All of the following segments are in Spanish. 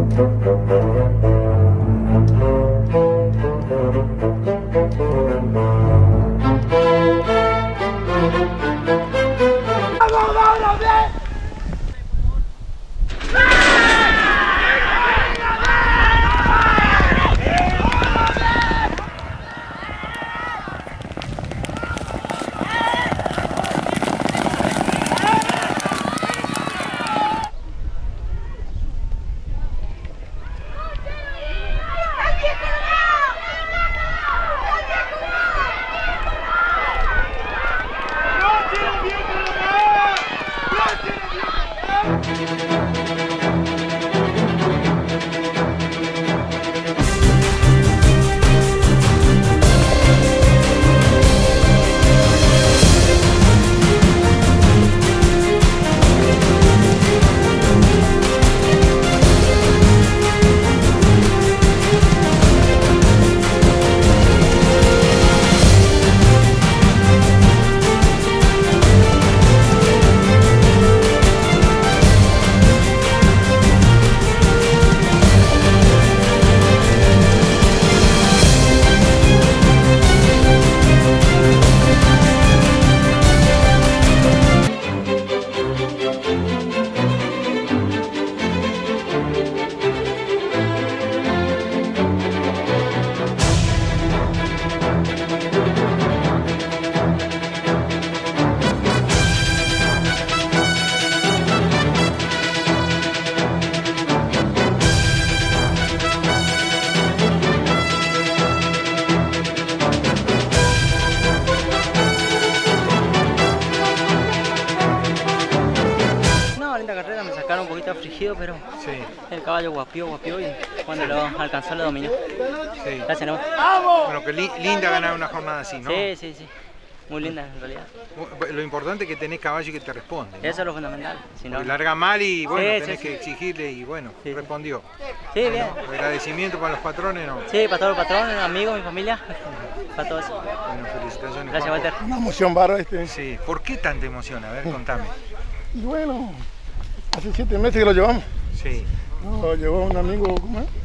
Un poquito afligido, pero sí, el caballo guapió y cuando lo alcanzó lo dominó. Sí. Gracias, ¿no? Bueno, que linda ganar una jornada así, ¿no? Sí. Muy linda en realidad. Lo importante es que tenés caballo y que te responde, ¿no? Eso es lo fundamental. Si no... larga mal y bueno, tenés que exigirle y bueno, respondió. Sí, bien. Agradecimiento para los patrones, ¿no? Sí, para todos los patrones, amigos, mi familia, para todo eso. Bueno, felicitaciones. Gracias, Walter. Una emoción bárbara Sí, ¿por qué tanta emoción? A ver, contame. Y bueno, hace 7 meses que lo llevamos. Sí. Lo llevó un amigo, ¿cómo es?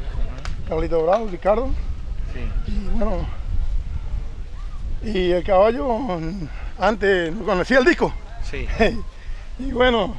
Carlito Bravo, Ricardo. Sí. Y bueno, y el caballo antes no conocía el disco. Sí. Y bueno,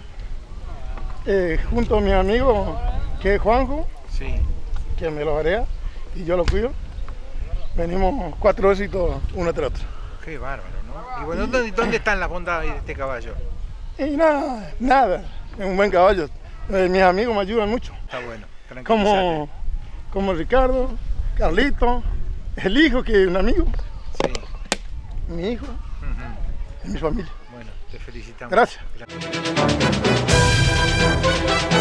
junto a mi amigo, que es Juanjo, sí, que me lo area y yo lo cuido, venimos 4 éxitos uno tras otro. Qué bárbaro, ¿no? Y bueno, ¿dónde están las bondades de este caballo? Y nada, es un buen caballo. Mis amigos me ayudan mucho. Está bueno, tranquilízate. Como Ricardo, Carlito, el hijo que es un amigo. Sí. Mi hijo y mi familia. Bueno, te felicitamos. Gracias.